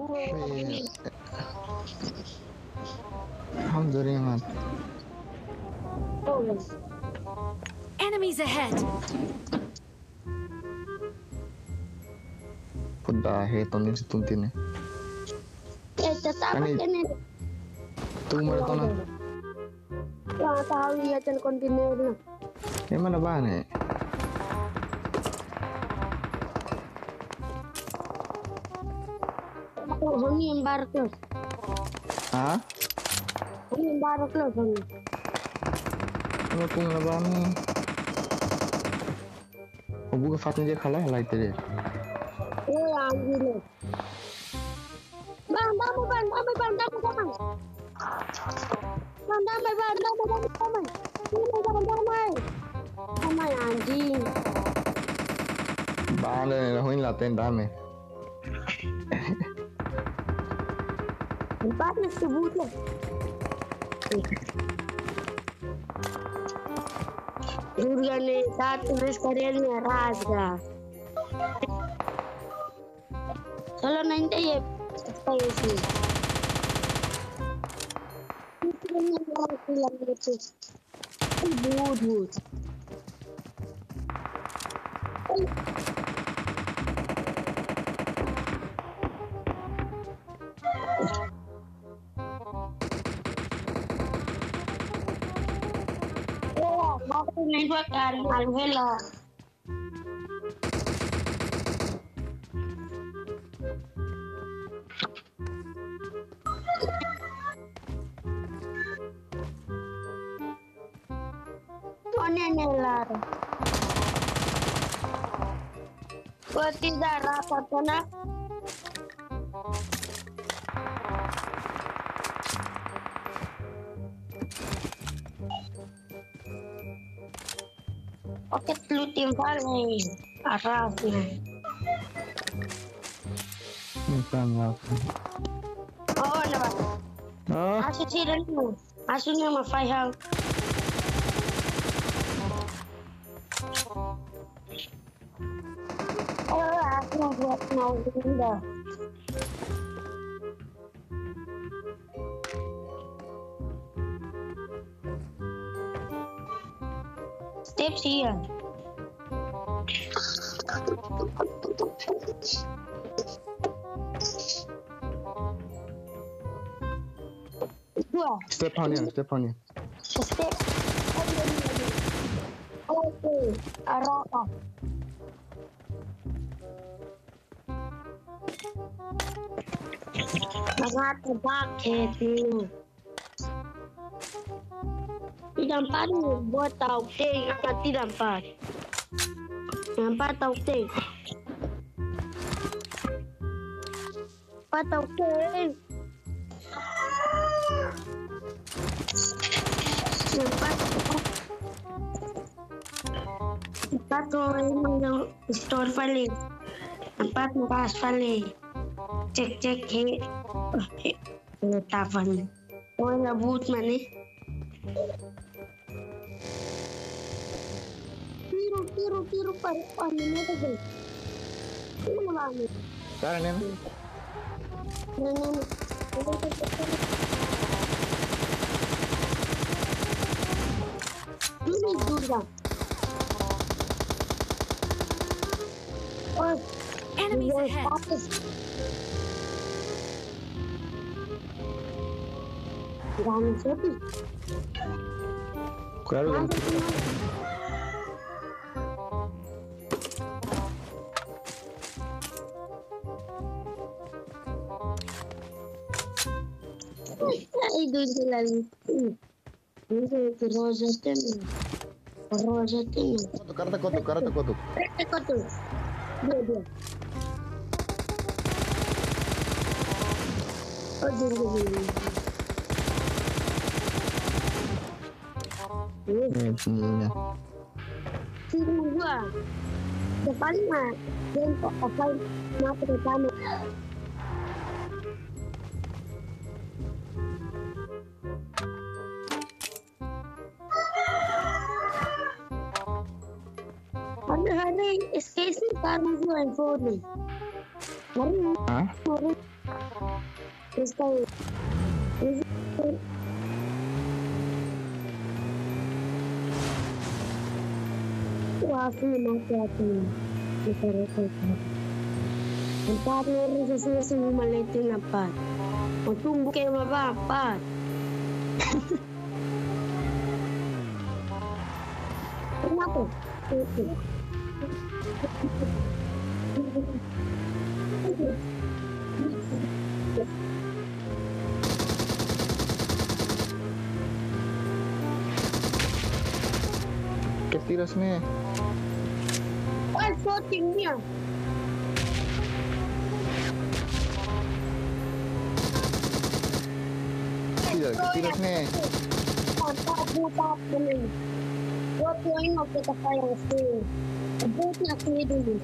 Shit. Alhamdulillah. Enemies ahead! Puta, heton si tuntin eh. Tetap ini. Tunggu mana tona? Yang tahu ya dan kontainer. Kayak mana bahan eh? Ini yang baru tuh. Hah? Ini yang baru tuh. Ano kung laban mo? Huwag ka fatnya dia kalah lah itu dia. Anjir. Bang, damai. Bang, damai anjing. Bang deh, lahuin laten dame. Tempatnya sebutnya. Durgane satu restorannya rasga. Kalau nanti ya saya sih. Ini orang itu. Wood. Aku main buat Alvela. Nelar. Kau tidak rapat nak? Oke, lu timpal nih arahnya. Bukan lah. Oh, nama. Oh, Asu sih dan lu. Asunya mah Faihal. Oh, aku buat mau pindah. Step sih ya. Dua. step on ya. Step. Oke, arah. Sangat tebak itu. Nampak ni buat tahu teh, nanti nampak. Nampak tahu teh. Nampak tahu teh. Nampak orang yang store valley. Nampak mukas valley. Cek he. Tavan. Oh, nabut mana? Tiru pada mana tu? Ini mana? Sekarang ya. Durga. Oh, Enemies ahead! Jangan sedih. Kalau Itu lagi. Itu rosa temen. karata kotuk. Kotu. Dia. Aduh. Punya. Sini gua. Depan mah. Dan apa mata depan. Hari SKC baru gua iPhone. Hah? Terus tahu. Wah, aku mati hati. Empat orang sesuai semua maletin apa? Mau tunggu kayak apa? Kenapa? ¿Qué tiras, me? Oh, shooting dia. ¿Qué tiras, me? Buta ni. Buat yang nak kita payah sih. Buat nak ni dulu.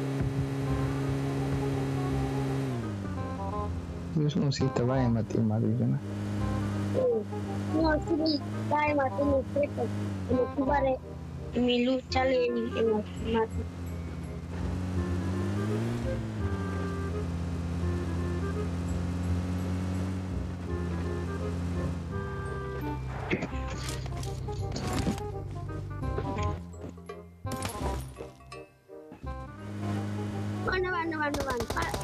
Dios no si te vaya a matar, madre, ¿no? No, sí, cae mate no seco. Como tú vale mi lucha le en el mate. Van.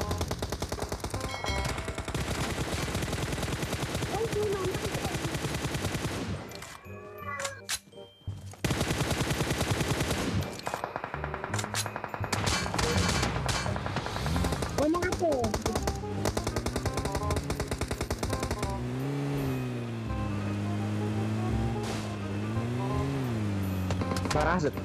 Parah, Zed.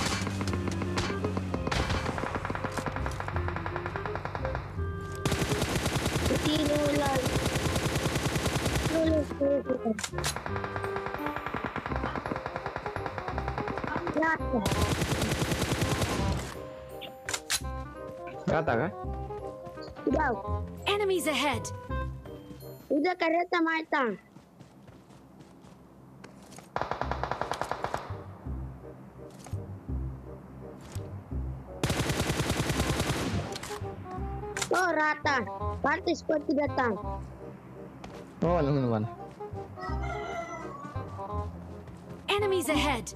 Rata kan? Udah. Enemies ahead. Udah kereta mata. Oh, rata. Party seperti datang. Oh, ano. Enemies ahead.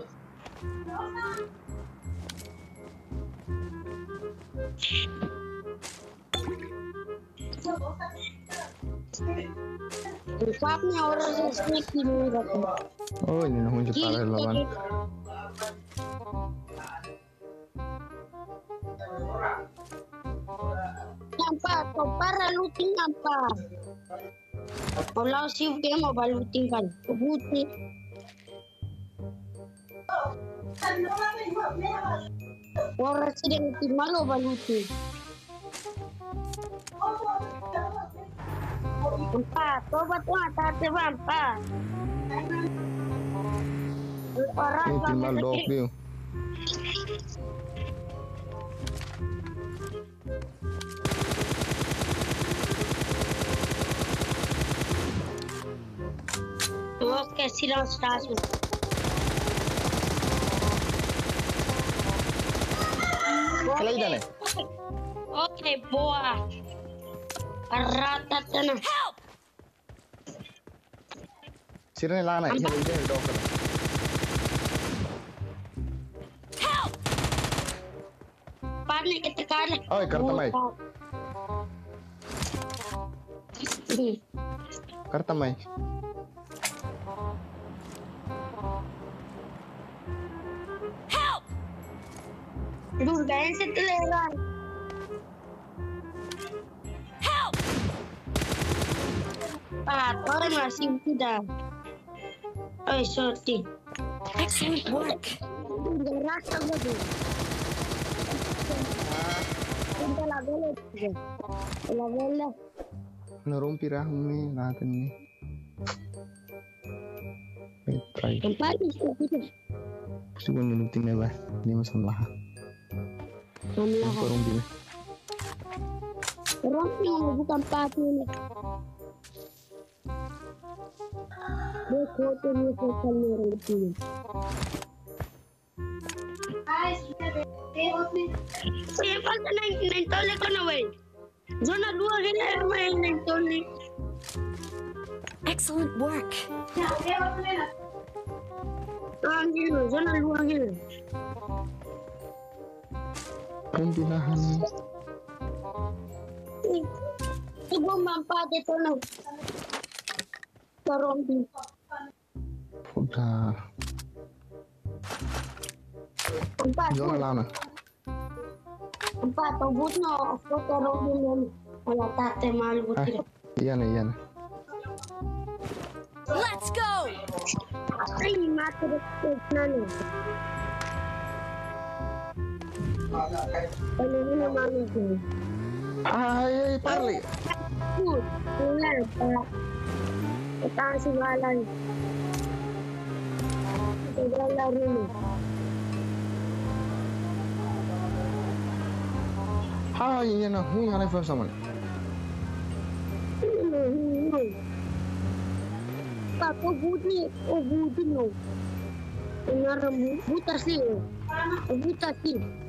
Rupanya orang sesnek ini datang. Oh, ini nahun siya para laban. Nampak, kau para looting nampak. Kalau siu dia mau baluting kan, kebuti. Orang sedang malu baluting. Empat, coba tuh atas empat. Orang Ini timbal dog view. Oke, silang stasiun. Kalay dyan eh. Oke, boa. Rata tanah. Help! Sira nila na. Sira nila dog ka na. Help! Panik kita kalah. Oy, kartamay. Kartamay. Help! Dugain sa teleran. Help! Patay masih tidak. Oy, sorti. Excellent work. Rasa betul. Kita la vela. Narumpi rahong ni natin ni. Try. Empat itu. Siguro minutin na ba? Hindi mo samaha. Namlah. Parumpi na. Rompi bukan patu ni. देखो तो ये सोशल में रहती है ये बात नहीं तो लेको ना भाई Zona 2 gini main Tony. Excellent work. Gini, zona 2 gini. Perintilahan. Ibu mampat itu no. Torombi. Udah. Zona lana. Empat tobut no. Foto rombi no. Wala tate malu tiro. Iya nih. Let's go. Ay, mati na no. Ano naman ito? Ay, Parli. Good. Wala pa. Itaas si Walan. Ito laro mo. Hai, iya nah, hui yang level sama. Papo budi, o budi no. Ina rambu, butas sih. Butas sih.